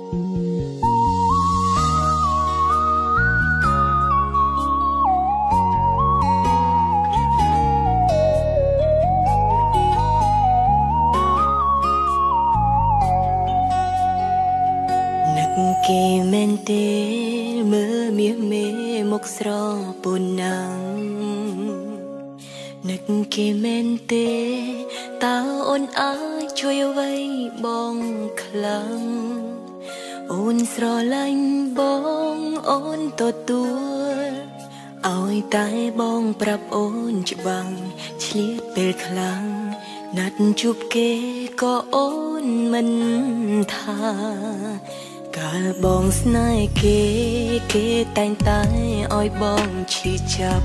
Kỳ men tê mơ mía mê mốc sro bồn nắng nực kỳ men tê tao ôn ái chui vây bong khlang ôn sro lanh bong ôn to tua ôi tai bong prap ôn chbang chliet bel khlang nát chụp kê có ôn mình tha cả bong snai kê tanh tai oi bong chi chap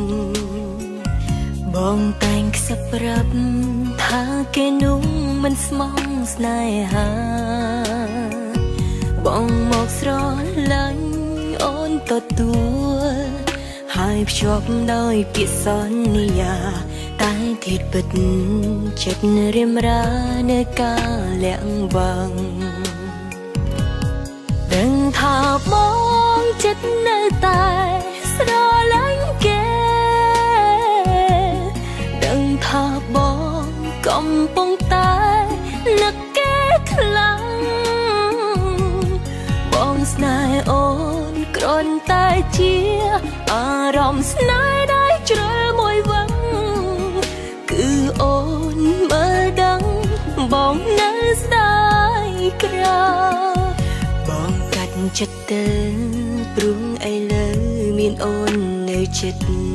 bong tanh sắp rap tha kê nung mình smong snai ha bong mọc sro lanh ôn to tua hai chop đôi bị son nia tai thịt bật chất riêm ra nơi ca lẹng vàng đừng thả bóng chất nơi tai sro lánh kê đừng thả bóng cầm bông tai nực kê khlang bóng snai ôn cron tai chia rộng snai đáy trời môi vắng cứ ôn mơ đắng bóng nơi sai kra chất tơ prung ai lơ miên ôn nơi chất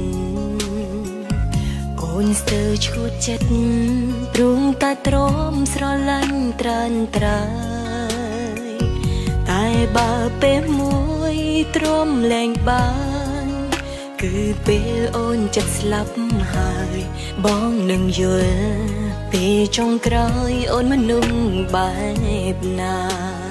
ôn sơ chút chất prung ta trom sro lanh tran trai tai ba pe muối trom leng ban cứ pe ôn chất slap hai bong nâng dừa pe trong cõi ôn mân nung bài na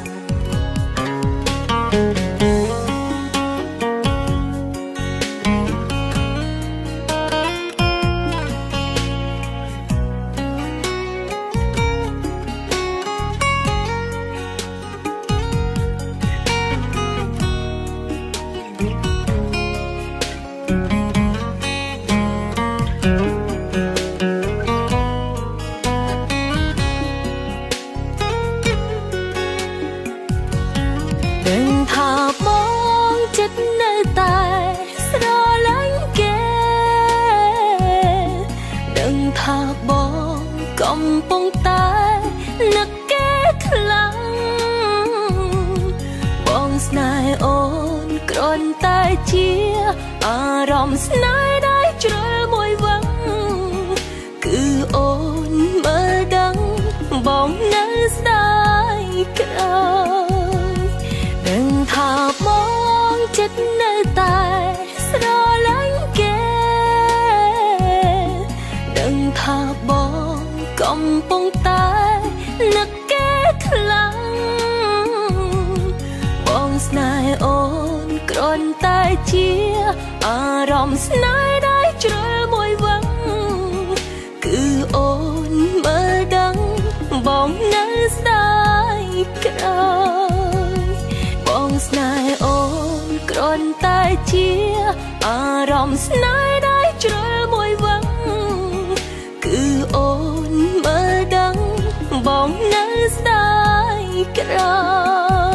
đừng thả bóng chất nơi tai sro lánh kê đừng thả bóng cầm bông tai nực kê khlang bóng snai ôn cron tai chia rộng snai đáy trời môi vắng cứ ôn mơ đắng bóng nơi sai cõi đừng thả bóng chất nơi tai sro lánh kê đừng thả bóng cầm bông tai nực kê khlang bóng snai ôn cron tai chia rộng snai đáy trời môi vắng cứ ôn mơ đắng bóng nơi sai cõi bong snai ôn cron tai chia rộng snai đáy trời môi vắng cứ ôn mơ đắng bóng nơi sai cõi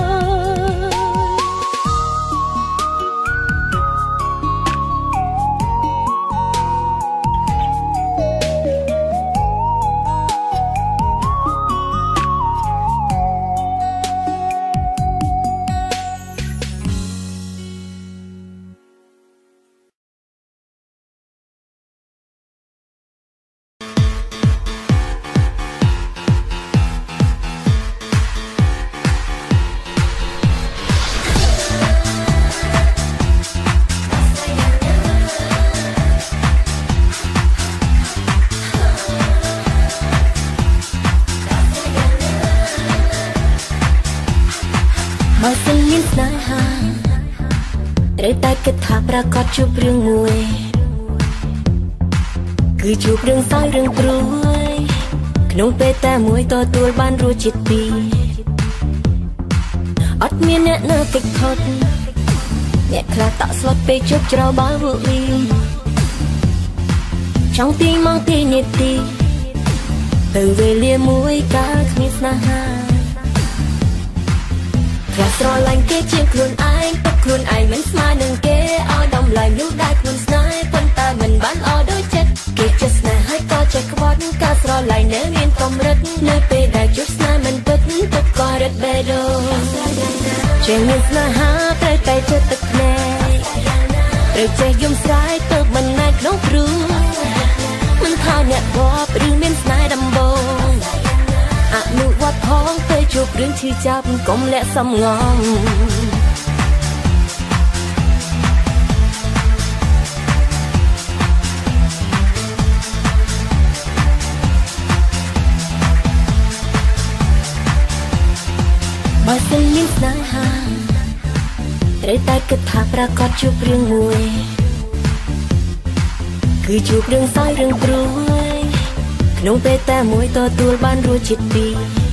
Rây tai kết thả pra cọt chụp rương mùi cứ chụp rương soi rương pruôi nông pe ta muối to tuol ban ru chit pi អត់មានអ្នកនៅកិច្ចផុតអ្នកខ្លះតក់ស្លុតពេលជប់ច្រោបើវឹកលីចង់ទីមកទីនាទីទៅវេលាមួយកាលគ្មានស្នេហាខ្លះស្រឡាញ់គេជាងខ្លួនឯងទុកខ្លួនឯងមិនស្មើនឹងគេឲ្យតម្លៃមនុស្សដែលខ្លួនស្នេហ៍ប៉ុន្តែមិនបានអត់ដូចចិត្តគេចេះស្នេហ៍ហើយក៏ចេះខ្វាត់ការស្រឡាញ់នៅមានកម្រិតនៅពេលដែលជួបស្នេហ៍មិនពិតទុកក៏រត់បេះដូងជាងមានស្នេហាត្រូវតែចិត្តទឹកភ្នែកត្រូវចេះយំស្រែកទៅមិនណែក្នុងព្រោះមិនថាអ្នកបបឬមានស្នេហ៍ដំបងអនុវត្តផងពេលជួបរឿងឈឺចាប់កុំលាក់សំងំបើសិនមានស្នេហាត្រូវតែគិតថាប្រកាសជួបរឿងមួយគឺជួបរឿងសោយរឿងព្រួយក្នុងពេលតែមួយទទួលបានរសជាតិពីរ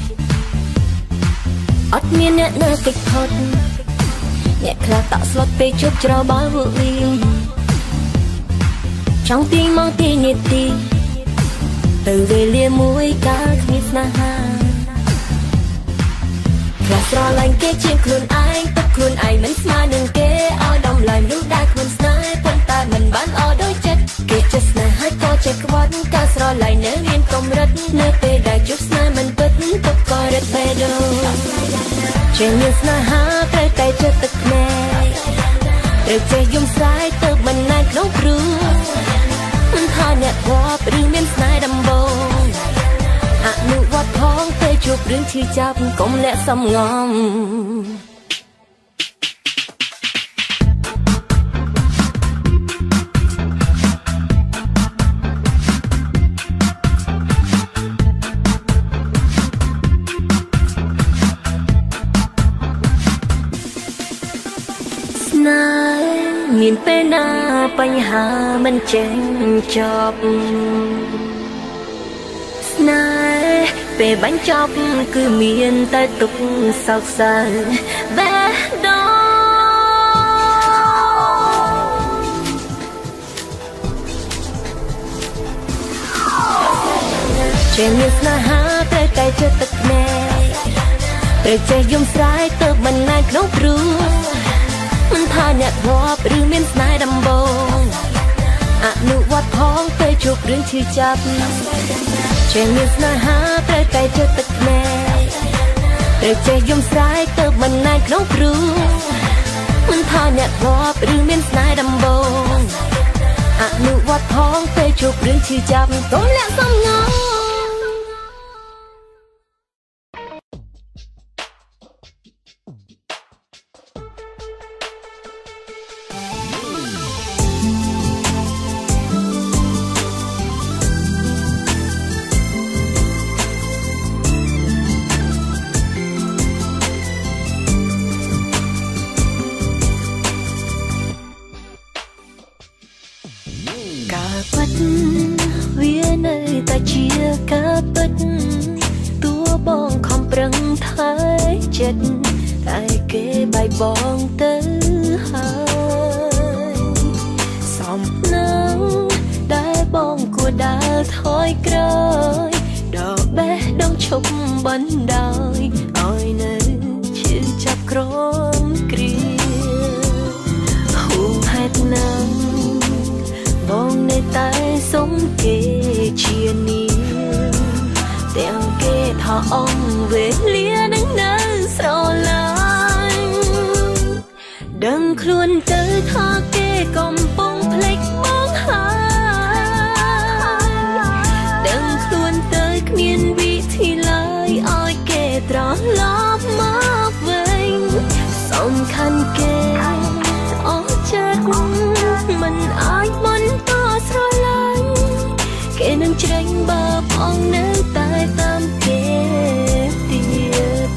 អត់មានអ្នកនៅកិច្ចផុតអ្នកខ្លះតក់ស្លុតពេលជប់ច្រោបើវឹកលីចង់ទីមកទីនាទីទៅវេលាមួយកាលគ្មានស្នេហាខ្លះស្រឡាញ់គេជាងខ្លួនឯងទុកខ្លួនឯងមិនស្មើនឹងគេឲ្យតម្លៃមនុស្សដែលខ្លួនស្នេហ៍ប៉ុន្តែមិនបានអត់ដូចចិត្តគេចេះស្នេហ៍ហើយក៏ចេះខ្វាត់ការស្រឡាញ់នៅមានកម្រិតនៅពេលដែលជួបស្នេហ៍មិនពិតទុកក៏រត់បេះដូងជាងមានស្នេហាត្រូវតែចិត្តទឹកភ្នែកត្រូវចេះយំស្រែកទៅមិនណែក្នុងព្រោះមិនថាអ្នកបបឬមានស្នេហ៍ដំបងអនុវត្តផងពេលជួបរឿងឈឺចាប់កុំលាក់សំងំស្នេហ៍មានពេលណាបញ្ហាមិនចេញចប់ស្នេហ៍ពេលបញ្ចប់គឺមានតែទុក្ខសោកសៅបេះដូងជាមានស្នេហាត្រូវតែចិត្តទឹកភ្នែកត្រូវចេះយំស្រែកទៅមិនណែក្នុងព្រោះមិនថាអ្នកបបឬមានស្នេហ៍ដំបងអនុវត្តផងពេលជួបរឿងឈឺចាប់ជាមានស្នេហាត្រូវតែចិត្តទឹកភ្នែកត្រូវចេះយំស្រែកទៅមិនណែក្នុងព្រោះមិនថាអ្នកបបឬមានស្នេហ៍ដំបងអនុវត្តផងពេលជួបរឿងឈឺចាប់កុំលាក់សំងំការពិតវានៅតែជាការពិតតួបងខំប្រឹងថែចិត្តតែគេបែកបងទៅហើយសំនឹងដែលបងគួរដើរថយក្រោយដល់បេះដូងឈប់បណ្ដោយឲ្យនៅឈឺចាប់ក្រំគ្រាហួងហេតុណាស់បងនៅតែសុំគេជានាងទាំងគេថាអងវេលានឹងនៅស្រឡាញ់ដឹងខ្លួនទៅថាគេកំពុងភ្លេចបងហើយដឹងខ្លួនទៅគ្មានវិធីឡើយឲ្យគេត្រឡប់មកវិញសំខាន់គេអស់ចិត្តមិនអាចបន្តស្រឡាញ់គេនឹងច្រេញបើបងនៅតែតាមគេទៀត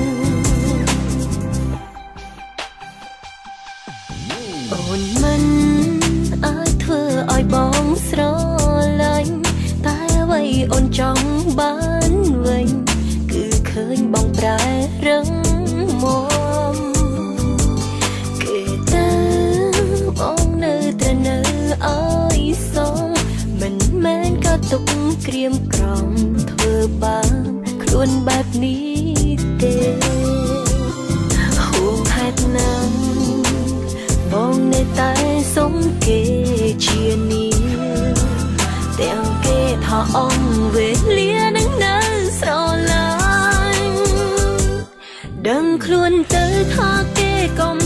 អូនមិនអាចធ្វើឲ្យបងស្រឡាញ់តែអ្វីអូនចង់បានវិញគឺឃើញបងប្រែរឹងមកទុកក្រៀមក្រំធ្វើបានខ្លួនបែបនេះទេហួងហេតុណាស់បងនៅតែសុំគេជានេះទាំងគេថាអងវេលានឹងនៅស្រឡាញ់ដឹងខ្លួនទៅថាគេក៏